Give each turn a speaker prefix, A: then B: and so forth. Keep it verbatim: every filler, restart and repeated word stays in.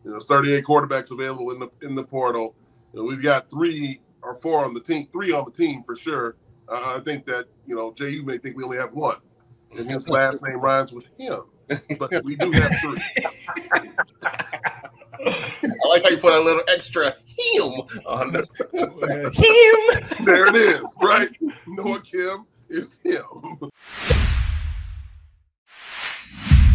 A: You know, there's thirty-eight quarterbacks available in the in the portal. You know, we've got three or four on the team, three on the team for sure. Uh, I think that, you know, Jehuu may think we only have one, and his last name rhymes with him, but we do have three.
B: I like how you put a little extra him on the
A: him. There it is, right? Noah Kim is him.